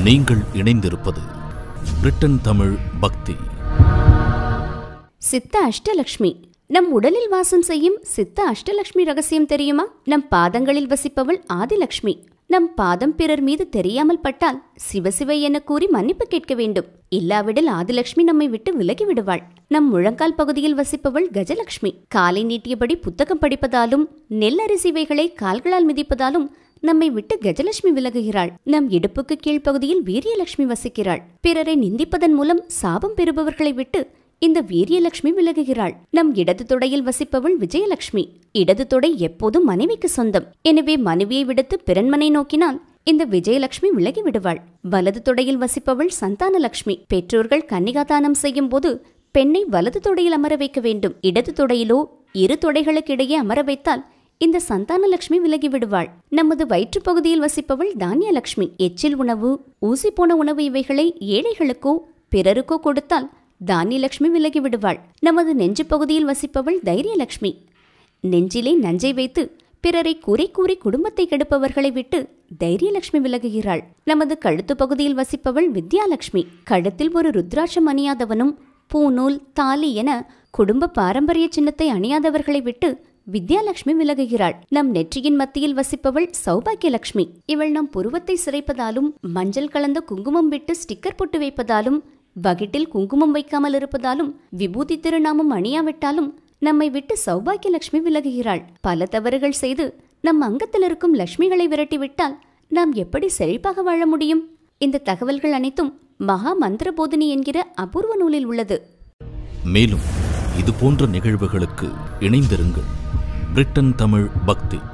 நீங்கள் இணைந்திருப்பது பிரிட்டன் தமிழ் பக்தி. சித்த அஷ்டலக்ஷ்மி. நம் உடலில் வாசம் செய்யும் சித்த அஷ்டலக்ஷ்மி ரகசியம் தெரியுமா? நம் பாதங்களில் வசிப்பவள் ஆதிலக்ஷ்மி. நம் பாதம் பிறர் மீது தெரியாமல் பட்டால் சிவசிவை என கூறி மன்னிப்பு கேட்க வேண்டும். இல்லாவிடில் ஆதிலக்ஷ்மி நம்மை விட்டு விலகி விடுவாள். நம் முழங்கால் பகுதியில் வசிப்பவள் கஜலக்ஷ்மி. காலை நீட்டியபடி புத்தகம் படிப்பதாலும் நெல்லரிசிவைகளை கால்களால் மிதிப்பதாலும் நம்மை விட்டு கஜலட்சுமி விலகுகிறாள். நம் இடுப்புக்கு கீழ்ப்பகுதியில் வீரியலட்சுமி வசிக்கிறாள். பிறரை நிந்திப்பதன் மூலம் சாபம் பெறுபவர்களை விட்டு இந்த வீரியலட்சுமி விலகுகிறாள். நம் இடது தொடையில் வசிப்பவள் விஜயலட்சுமி. இடது தொடை எப்போதும் மனைவிக்கு சொந்தம். எனவே மனைவியை விடுத்து பிறன்மனை நோக்கினால் இந்த விஜயலட்சுமி விலகி விடுவாள். வலது தொடையில் வசிப்பவள் சந்தானலட்சுமி. பெற்றோர்கள் கன்னிகாதானம் செய்யும் போது பெண்ணை வலது தொடையில் அமர வைக்க வேண்டும். இடது தொடையிலோ இரு தொடைகளுக்கிடையே அமர வைத்தால் இந்த சந்தானலட்சுமி விலகி விடுவாள். நமது வயிற்றுப்பகுதியில் வசிப்பவள் தானியலட்சுமி. எச்சில் உணவு, ஊசி போன உணவு இவைகளை ஏழைகளுக்கோ பிறருக்கோ கொடுத்தால் தானியலட்சுமி விலகி விடுவாள். நமது நெஞ்சு பகுதியில் வசிப்பவள் தைரியலட்சுமி. நெஞ்சிலே நஞ்சை வைத்து பிறரை கூறி கூறி குடும்பத்தை கெடுப்பவர்களை விட்டு தைரியலட்சுமி விலகுகிறாள். நமது கழுத்து பகுதியில் வசிப்பவள் வித்யாலட்சுமி. கழுத்தில் ஒரு ருத்ராட்சம் அணியாதவனும் பூநூல், தாலி என குடும்ப பாரம்பரிய சின்னத்தை அணியாதவர்களை விட்டு வித்யாலட்சுமி விலகுகிறாள். நம் நெற்றியின் மத்தியில் வசிப்பவள் சௌபாகியலட்சுமி. இவள் நம் புருவத்தை சிரைப்பதாலும் மஞ்சள் கலந்த குங்குமம் விட்டு ஸ்டிக்கர் போட்டு வைப்பதாலும் வகிட்டில் குங்குமம் வைக்காமல் இருப்பதாலும் விபூதி திருநாமம் அணியாவிட்டாலும் நம்மை விட்டு சௌபாகியலட்சுமி விலகுகிறாள். பல தவறுகள் செய்து நம் அங்கத்தில் இருக்கும் லட்சுமிகளை விரட்டிவிட்டால் நாம் எப்படி செழிப்பாக வாழ முடியும்? இந்த தகவல்கள் அனைத்தும் மகா மந்திர போதினி என்கிற அபூர்வ நூலில் உள்ளது. மேலும் இது போன்ற நிகழ்வுகளுக்கு இணைந்திருங்கள். பிரிட்டன் தமிழ் பக்தி.